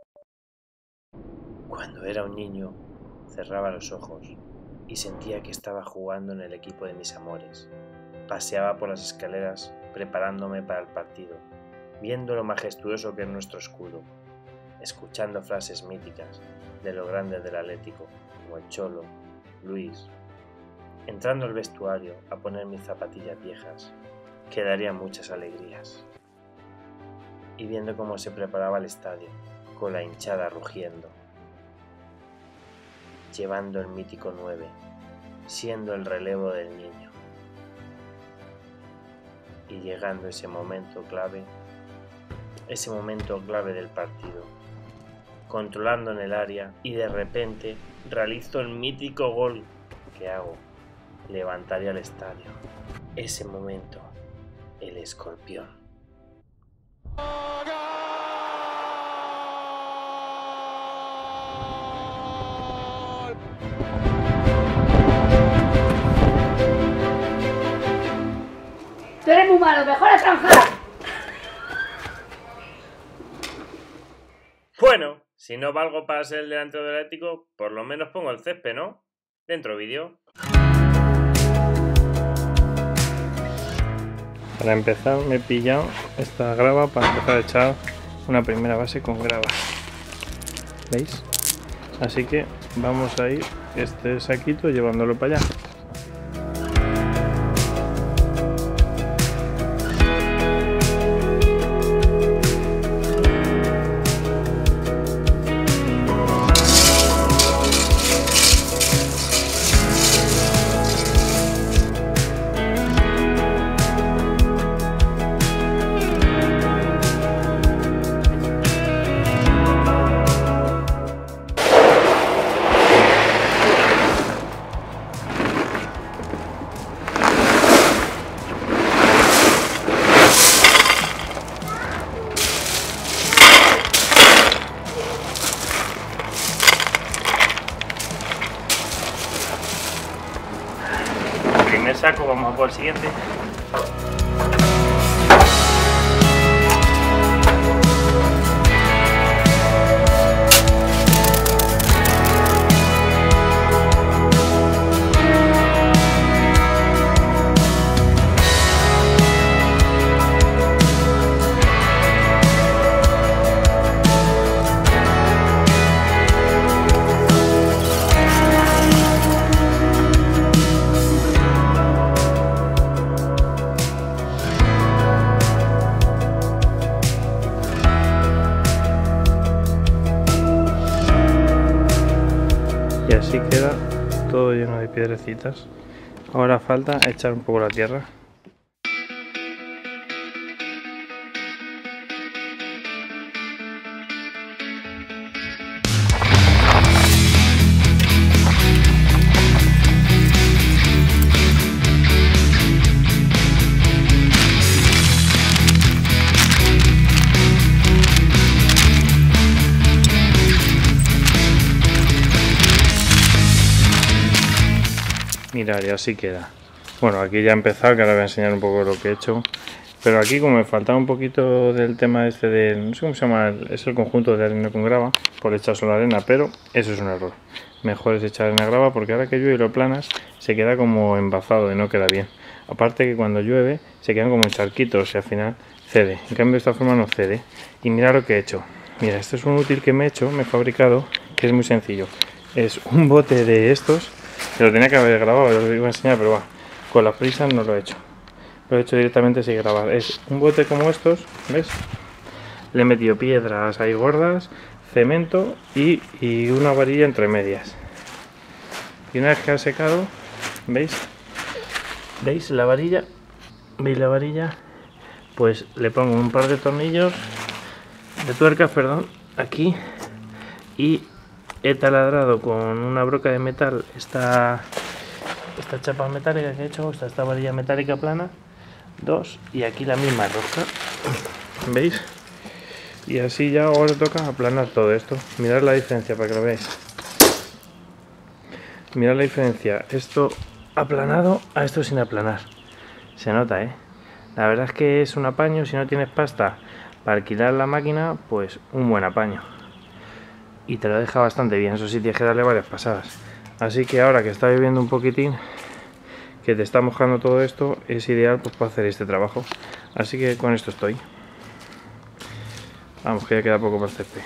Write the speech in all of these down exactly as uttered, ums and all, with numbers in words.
Cuando era un niño, cerraba los ojos y sentía que estaba jugando en el equipo de mis amores. Paseaba por las escaleras preparándome para el partido, viendo lo majestuoso que es nuestro escudo, escuchando frases míticas de los grandes del Atlético, como el Cholo, Luis, entrando al vestuario a poner mis zapatillas viejas, que darían muchas alegrías, y viendo cómo se preparaba el estadio, con la hinchada rugiendo, llevando el mítico nueve, siendo el relevo del niño, y llegando ese momento clave, ese momento clave del partido, controlando en el área y de repente realizo el mítico gol que hago, levantaría el estadio. Ese momento, el escorpión. Tú eres muy malo, mejor a trabajar. Bueno, si no valgo para ser el delantero del Atlético, por lo menos pongo el césped, ¿no? Dentro vídeo. Para empezar me he pillado esta grava para empezar a echar una primera base con grava. ¿Veis? Así que vamos a ir este saquito llevándolo para allá. Primer saco, vamos a por el siguiente. Y así queda todo lleno de piedrecitas. Ahora falta echar un poco la tierra. Mirad, y así queda. Bueno, aquí ya he empezado, que ahora voy a enseñar un poco lo que he hecho. Pero aquí, como me faltaba un poquito del tema este de, no sé cómo se llama, es el conjunto de arena con grava, por echar solo arena, pero eso es un error. Mejor es echar arena grava, porque ahora que llueve y lo planas, se queda como embazado y no queda bien. Aparte que cuando llueve, se quedan como charquitos y al final cede. En cambio, de esta forma no cede. Y mira lo que he hecho. Mira, esto es un útil que me he hecho, me he fabricado, que es muy sencillo. Es un bote de estos. Que lo tenía que haber grabado, os lo iba a enseñar, pero va, con las prisas no lo he hecho. Lo he hecho directamente sin grabar. Es un bote como estos, ¿ves? Le he metido piedras ahí gordas, cemento y, y una varilla entre medias. Y una vez que ha secado, ¿veis? ¿Veis la varilla? ¿Veis la varilla? Pues le pongo un par de tornillos, de tuercas, perdón, aquí, y he taladrado con una broca de metal esta, esta chapa metálica que he hecho, esta, esta varilla metálica plana, dos, y aquí la misma rosca, ¿veis? Y así ya ahora toca aplanar todo esto. Mirad la diferencia para que lo veáis. Mirad la diferencia, esto aplanado a esto sin aplanar. Se nota, ¿eh? La verdad es que es un apaño. Si no tienes pasta para alquilar la máquina, pues un buen apaño. y te lo deja bastante bien. Eso sí, tienes que darle varias pasadas. Así que ahora que está lloviendo un poquitín, que te está mojando todo esto, es ideal pues para hacer este trabajo. Así que con esto estoy. Vamos, que ya queda poco para el césped.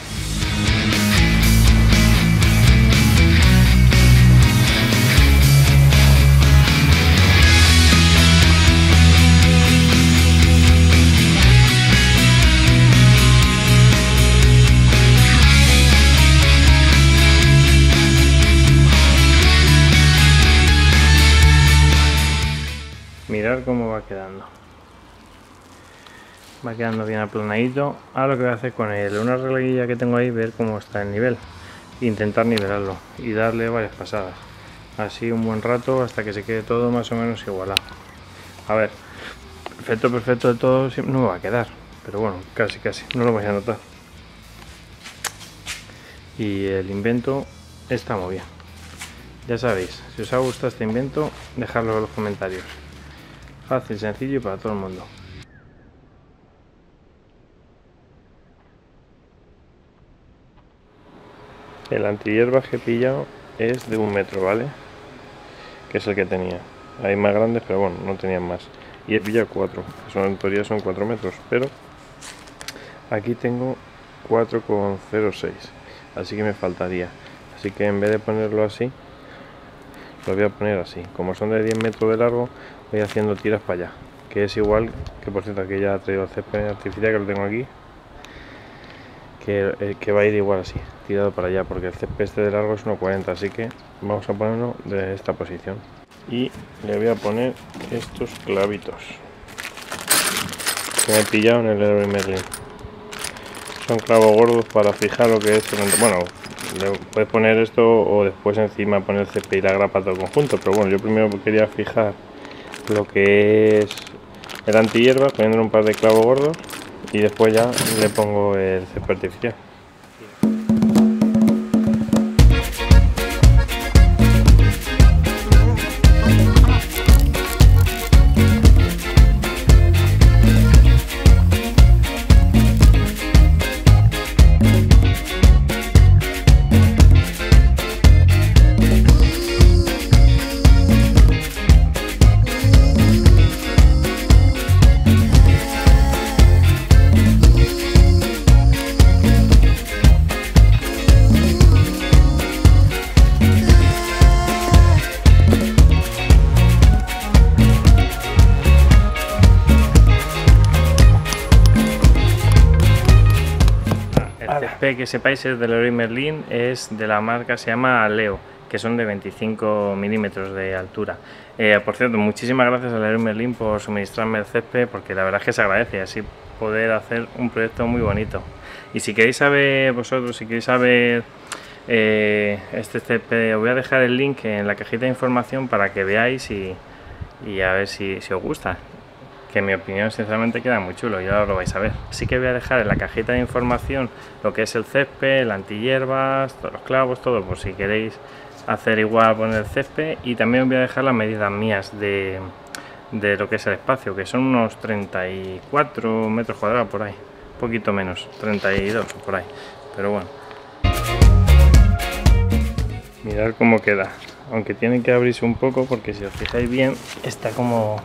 Mirar cómo va quedando. Va quedando bien aplanadito. Ahora lo que voy a hacer con él, una reglilla que tengo ahí, ver cómo está el nivel. Intentar nivelarlo y darle varias pasadas. Así un buen rato hasta que se quede todo más o menos igualado. A ver, perfecto, perfecto de todo no me va a quedar. Pero bueno, casi, casi, no lo vais a notar. Y el invento está muy bien. Ya sabéis, si os ha gustado este invento, dejadlo en los comentarios. Fácil, sencillo y para todo el mundo. El antihierbas que he pillado es de un metro, ¿vale? Que es el que tenía. Hay más grandes, pero bueno, no tenían más. Y he pillado cuatro, que son, en teoría son cuatro metros, pero aquí tengo cuatro coma cero seis, así que me faltaría. Así que en vez de ponerlo así, lo voy a poner así. Como son de diez metros de largo, voy haciendo tiras para allá, que es igual que, por cierto, aquí ya he traído el césped artificial, que lo tengo aquí, que, eh, que va a ir igual así, tirado para allá, porque el césped este de largo es uno cuarenta, así que vamos a ponerlo de esta posición. Y le voy a poner estos clavitos que me he pillado en el Leroy Merlin. Son clavos gordos para fijar lo que es el, bueno, le puedes poner esto o después encima poner el césped y la grapa todo el conjunto, pero bueno, yo primero quería fijar lo que es el antihierbas poniendo un par de clavos gordos y después ya le pongo el césped artificial. Que sepáis, es del Leroy Merlin, es de la marca, se llama Leo, que son de veinticinco milímetros de altura. Eh, por cierto, muchísimas gracias a Leroy Merlin por suministrarme el césped, porque la verdad es que se agradece así poder hacer un proyecto muy bonito. Y si queréis saber vosotros, si queréis saber eh, este césped, os voy a dejar el link en la cajita de información para que veáis y, y a ver si, si os gusta. Que en mi opinión sinceramente queda muy chulo y ahora lo vais a ver. Así que voy a dejar en la cajita de información lo que es el césped, el antihierbas, todos los clavos, todo, por si queréis hacer igual, poner el césped. Y también os voy a dejar las medidas mías de, de lo que es el espacio, que son unos treinta y cuatro metros cuadrados por ahí, un poquito menos, treinta y dos por ahí, pero bueno. Mirad cómo queda, aunque tiene que abrirse un poco porque si os fijáis bien está como...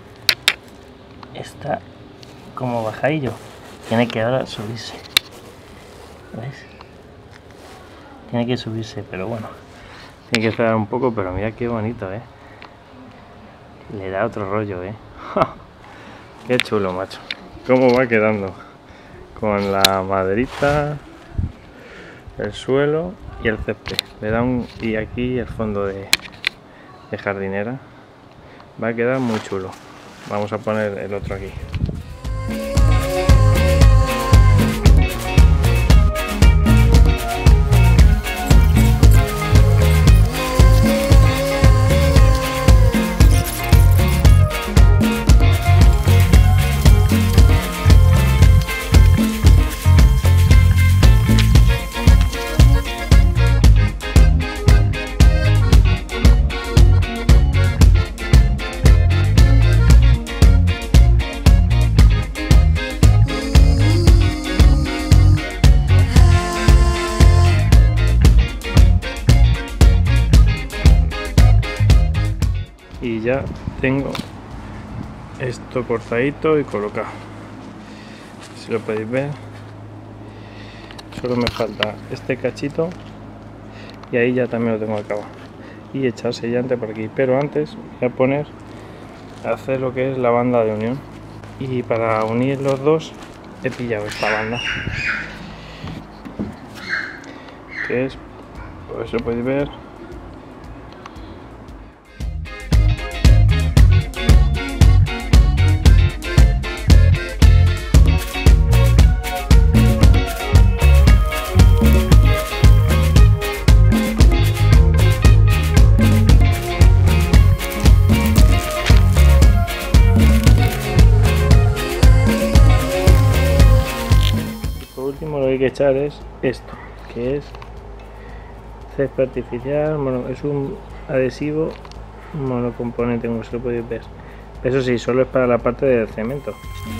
está como bajadillo, tiene que ahora subirse, ¿veis? Tiene que subirse, pero bueno, tiene que esperar un poco, pero mira qué bonito, ¿eh? Le da otro rollo, ¿eh? Qué chulo, macho. Cómo va quedando con la maderita, el suelo y el césped. Le da un... y aquí el fondo de, de jardinera. Va a quedar muy chulo. Vamos a poner el otro aquí. ya tengo esto cortadito y colocado. Si lo podéis ver, solo me falta este cachito y ahí ya también lo tengo acabado, y echar sellante por aquí. Pero antes voy a poner a hacer lo que es la banda de unión, y para unir los dos he pillado esta banda, que es, pues lo podéis ver, lo que hay que echar es esto, que es césped artificial, mono, es un adhesivo monocomponente, como se lo podéis ver. Eso sí, solo es para la parte del cemento.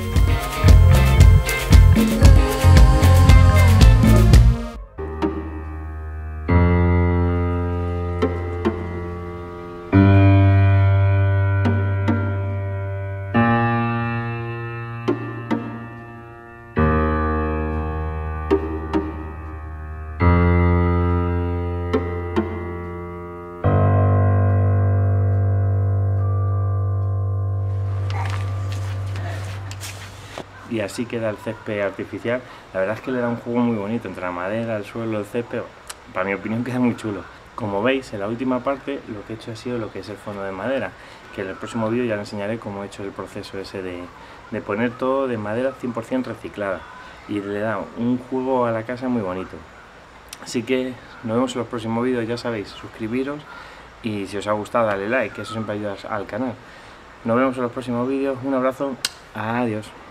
Y así queda el césped artificial. La verdad es que le da un juego muy bonito entre la madera, el suelo, el césped. Para mi opinión queda muy chulo. Como veis, en la última parte lo que he hecho ha sido lo que es el fondo de madera, que en el próximo vídeo ya les enseñaré cómo he hecho el proceso ese de, de poner todo de madera cien por cien reciclada, y le da un juego a la casa muy bonito. Así que nos vemos en los próximos vídeos. Ya sabéis, suscribiros, y si os ha gustado dale like, que eso siempre ayuda al canal. Nos vemos en los próximos vídeos. Un abrazo, adiós.